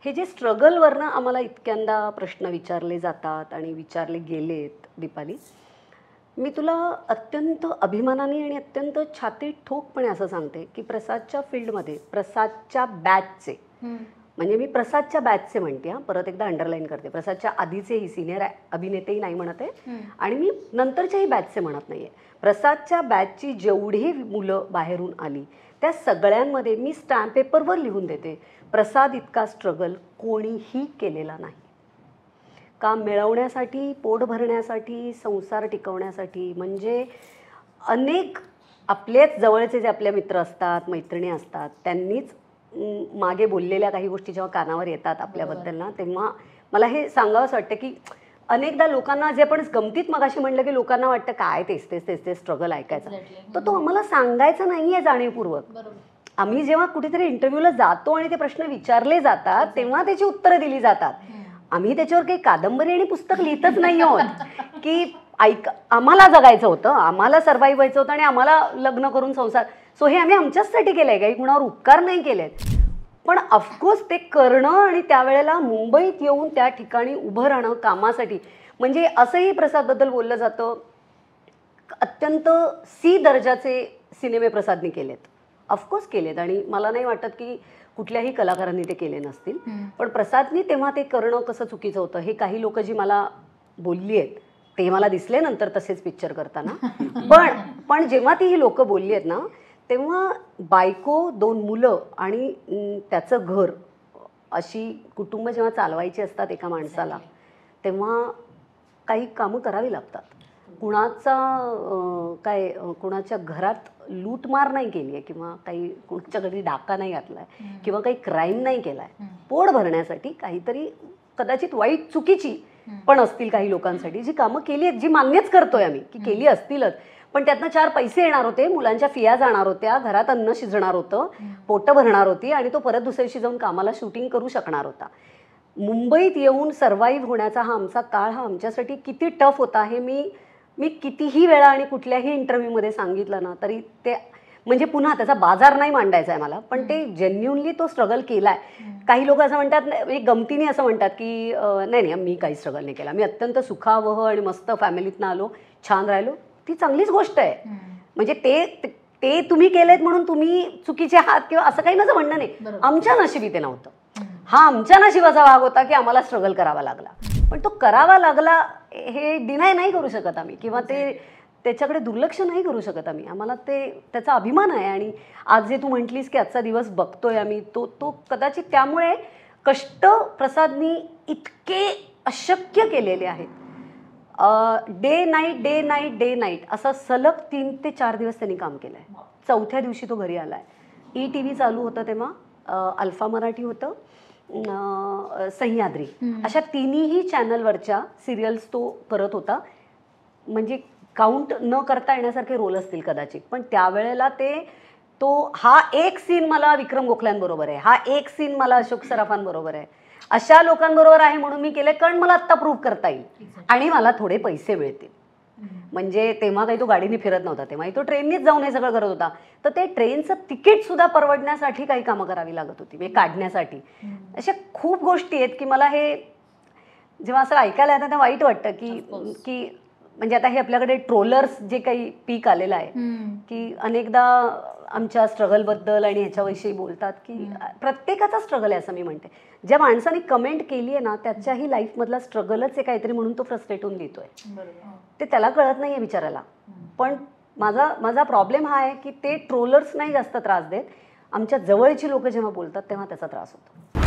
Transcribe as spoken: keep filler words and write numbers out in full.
हे जे स्ट्रगलवरनं आम्हाला इतक्यांदा प्रश्न विचारले जातात आणि विचारले गेलेत दीपाली, मी तुला अत्यंत अभिमानाने आणि अत्यंत छाती ठोकपणे असं सांगते की प्रसादच्या फील्डमध्ये, प्रसादच्या बॅचचे, म्हणजे मी प्रसादच्या बॅचचे म्हणते, हां परत एकदा अंडरलाईन करते, प्रसादच्या आधीचेही सिनियर अभिनेतेही नाही म्हणत आहे आणि मी नंतरच्याही बॅचचे म्हणत नाही आहे. प्रसादच्या बॅचची जेवढी मुलं बाहेरून आली त्या सगळ्यांमध्ये मी स्टॅम्प पेपरवर लिहून देते, प्रसाद इतका स्ट्रगल कोणीही केलेला नाही. काम मिळवण्यासाठी, पोट भरण्यासाठी, संसार टिकवण्यासाठी, म्हणजे अनेक आपलेच जवळचे जे आपले मित्र असतात, मैत्रिणी असतात, त्यांनीच मागे बोललेल्या काही गोष्टी जेव्हा कानावर येतात आपल्याबद्दल ना, तेव्हा मला हे सांगावंसं वाटतं की अनेकदा लोकांना जे आपण गमतीत मगाशी म्हणलं की लोकांना वाटतं काय तेच तेच तेच तेच स्ट्रगल ऐकायचा, तर तो आम्हाला सांगायचा नाही आहे जाणीवपूर्वक. आम्ही जेव्हा कुठेतरी इंटरव्ह्यूला जातो आणि ते प्रश्न विचारले जातात तेव्हा त्याची उत्तरं दिली जातात. आम्ही त्याच्यावर काही कादंबरी आणि पुस्तक लिहितच नाही आहोत की ऐक आम्हाला जगायचं होतं, आम्हाला सर्वाईव्ह व्हायचं होतं आणि आम्हाला लग्न करून संसार, सो हे आम्ही आमच्याचसाठी केलं आहे, काही कुणावर उपकार नाही केलेत. पण ऑफकोर्स ते करणं आणि त्यावेळेला मुंबईत येऊन त्या ठिकाणी उभं राहणं कामासाठी, म्हणजे असंही प्रसादबद्दल बोललं जातं अत्यंत सी दर्जाचे सिनेमे प्रसादने केलेत, ऑफकोर्स केलेत आणि मला नाही वाटत की कुठल्याही कलाकारांनी ते केले नसतील. पण प्रसादनी तेव्हा ते करणं कसं चुकीचं होतं हे काही लोक जी मला बोलली आहेत ते मला दिसले नंतर तसेच पिक्चर करताना. पण पण जेव्हा ती ही लोक बोलली आहेत ना, तेव्हा बायको, दोन मुलं आणि त्याचं घर अशी कुटुंब जेव्हा चालवायची असतात एका माणसाला, तेव्हा काही कामं करावी लागतात. कुणाचा काय कुणाच्या घरात लूटमार नाही केली आहे किंवा काही कुणाच्या घरी डाका नाही घातला आहे किंवा काही क्राईम नाही केला आहे, पोट भरण्यासाठी काहीतरी कदाचित वाईट चुकीची पण असतील काही लोकांसाठी जी कामं केली आहेत, जी मान्यच करतोय आम्ही की केली असतीलच, पण त्यातनं चार पैसे येणार होते, मुलांच्या फिया जाणार होत्या, घरात अन्न शिजणार होतं, पोटं भरणार होती आणि तो परत दुसऱ्या दिवशी जाऊन कामाला शूटिंग करू शकणार होता. मुंबईत येऊन सर्वाईव्ह होण्याचा हा आमचा काळ हा आमच्यासाठी किती टफ होता हे मी मी कितीही वेळा आणि कुठल्याही इंटरव्ह्यूमध्ये सांगितलं ना तरी ते, म्हणजे पुन्हा त्याचा बाजार नाही मांडायचा आहे मला, पण ते जेन्युनली तो स्ट्रगल केला आहे. काही लोक असं म्हणतात, एक गमतीने असं म्हणतात की नाही नाही मी काही स्ट्रगल नाही केला, मी अत्यंत सुखावह आणि मस्त फॅमिलीतनं आलो, छान राहिलो. ती चांगलीच गोष्ट आहे, म्हणजे ते ते तुम्ही केलेत म्हणून तुम्ही चुकीचे आहात किंवा असं काही माझं म्हणणं नाही. आमच्या नशिबी ते नव्हतं, हा आमच्या नशिबाचा भाग होता की आम्हाला स्ट्रगल करावा लागला, पण तो करावा लागला हे डिनाय नाही करू शकत आम्ही किंवा ते त्याच्याकडे दुर्लक्ष नाही करू शकत आम्ही. आम्हाला ते त्याचा अभिमान आहे आणि आज जे तू म्हटलीस की आजचा दिवस बघतोय आम्ही, तो तो कदाचित त्यामुळे कष्ट प्रसादनी इतके अशक्य केलेले आहेत. Day night day night day night असं सलग तीन ते चार दिवस त्यांनी काम केलं आहे. चौथ्या दिवशी तो घरी आला आहे. ई टी व्ही चालू होतं तेव्हा, अल्फा मराठी होतं, सह्याद्री, अशा तिन्ही चॅनलवरच्या सिरियल्स तो करत होता. म्हणजे काउंट न करता येण्यासारखे रोल असतील कदाचित, पण त्यावेळेला ते तो हा एक सीन मला विक्रम गोखल्यांबरोबर आहे, हा एक सीन मला अशोक सराफांबरोबर आहे, अशा लोकांबरोबर आहे म्हणून मी केले कारण मला आत्ता प्रूव्ह करता येईल आणि मला थोडे पैसे मिळतील. म्हणजे तेव्हा काही तो गाडीने फिरत नव्हता, तेव्हाही तो ट्रेननीच जाऊन हे सगळं करत होता, तर ते ट्रेनचं तिकीट सुद्धा परवडण्यासाठी काही कामं करावी लागत होती, म्हणजे काढण्यासाठी. अशा खूप गोष्टी आहेत की मला हे जेव्हा असं ऐकायला येतं तेव्हा वाईट वाटतं की की म्हणजे आता हे आपल्याकडे ट्रोलर्स जे काही पीक आलेलं आहे की अनेकदा आमच्या स्ट्रगलबद्दल आणि ह्याच्याविषयी बोलतात की प्रत्येकाचा स्ट्रगल आहे असं मी म्हणते. ज्या माणसाने कमेंट केली आहे ना त्याच्याही लाईफमधला स्ट्रगलच आहे काहीतरी म्हणून तो फ्रस्ट्रेट होऊन लिहितोय, ते त्याला कळत नाही आहे बिचाराला. पण माझा माझा प्रॉब्लेम हा आहे की ते ट्रोलर्स नाही जास्त त्रास देत, आमच्या जवळची लोक जेव्हा बोलतात तेव्हा त्याचा त्रास होतो.